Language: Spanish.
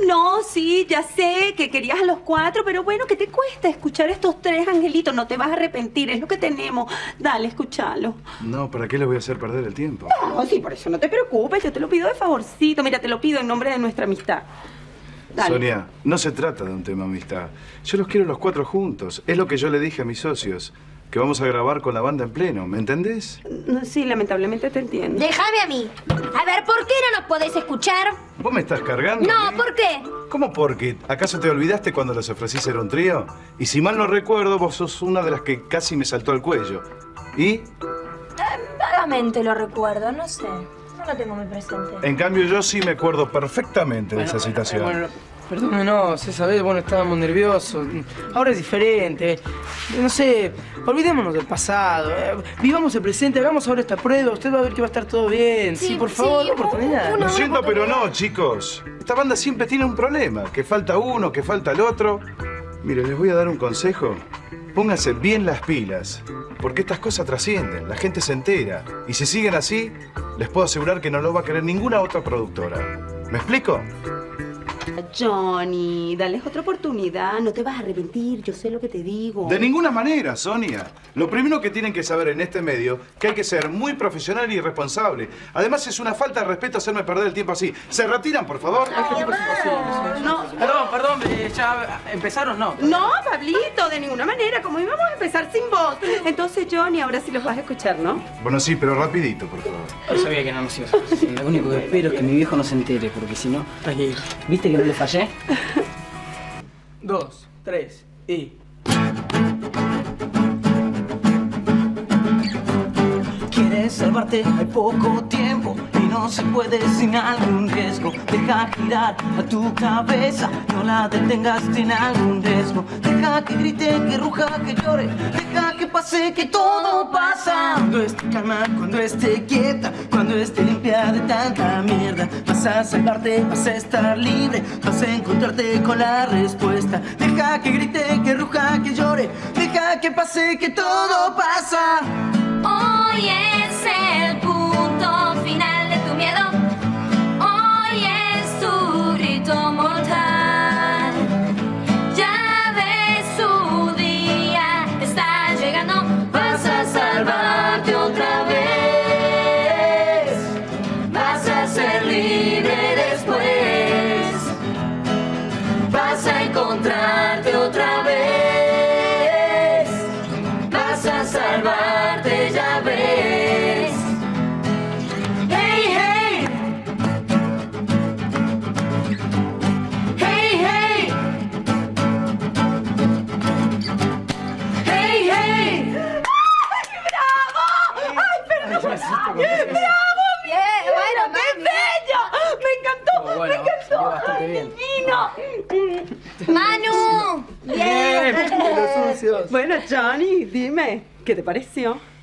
No, sí, ya sé que querías a los 4, pero bueno, ¿qué te cuesta escuchar estos 3 angelitos? No te vas a arrepentir, es lo que tenemos. Dale, escúchalo. No, ¿para qué le voy a hacer perder el tiempo? No, sí, por eso no te preocupes, yo te lo pido de favorcito. Mira, te lo pido en nombre de nuestra amistad. Dale. Sonia, no se trata de un tema amistad. Yo los quiero los 4 juntos. Es lo que yo le dije a mis socios. Que vamos a grabar con la banda en pleno, ¿me entendés? Sí, lamentablemente te entiendo. Déjame a mí. A ver, ¿por qué no nos podés escuchar? ¿Vos me estás cargando? No, ¿por qué? ¿Cómo por qué? ¿Acaso te olvidaste cuando les ofrecí ser un trío? Y si mal no recuerdo, vos sos una de las que casi me saltó al cuello. ¿Y? Vagamente lo recuerdo, no sé. No lo tengo muy presente. En cambio, yo sí me acuerdo perfectamente de esa situación. Bueno, perdónenos, esa vez, bueno, estábamos nerviosos. Ahora es diferente. No sé, olvidémonos del pasado. Vivamos el presente, hagamos ahora esta prueba. Usted va a ver que va a estar todo bien. Sí, por favor, una oportunidad. Lo siento, pero no, chicos. Esta banda siempre tiene un problema. Que falta uno, que falta el otro. Mire, les voy a dar un consejo. Pónganse bien las pilas. Porque estas cosas trascienden. La gente se entera. Y si siguen así, les puedo asegurar que no lo va a querer ninguna otra productora. ¿Me explico? Johnny, dales otra oportunidad. No te vas a arrepentir, yo sé lo que te digo. De ninguna manera, Sonia. Lo primero que tienen que saber en este medio que hay que ser muy profesional y responsable. Además, es una falta de respeto hacerme perder el tiempo así. ¿Se retiran, por favor? No. Perdón, ¿ya empezaron? No. No, Pablito, de ninguna manera. Como íbamos a empezar sin vos. Entonces, Johnny, ahora sí los vas a escuchar, ¿no? Bueno, sí, pero rapidito, por favor. Yo sabía que no nos ibas a hacer. Lo único que espero es que mi viejo no se entere, porque si no... Tranquilo. ¿Viste que no le fallé? 2, 3 y... Quieres salvarte, hay poco tiempo y no se puede sin algún riesgo. Deja girar a tu cabeza, no la detengas sin algún riesgo. Deja que grite, que ruja, que llore, deja que pase, que todo pasa. Cuando esté calma, cuando esté quieta, cuando esté limpia de tanta mierda, vas a salvarte, vas a estar libre, vas a encontrarte con la respuesta. Deja que grite, que ruja, que llore, deja que pase, que todo pasa. Hoy es el punto final de tu miedo. Hoy es tu grito mortal. Ya ves su día, está llegando. Vas a salvarte otra vez. Vas a ser libre después. Vas a encontrarte otra vez. Vas a salvarte, ya ves. Hey, hey. Hey, hey. Hey, hey. ¡Ay, bravo! ¡Ay, perdón! ¡Bravo! Bueno, ¡qué bello! ¡Me encantó! Bueno, ¡Me encantó! salió bastante bien. ¡Divino! Manu. Bien, los sucios. Bueno, Johnny, dime, ¿qué te pareció?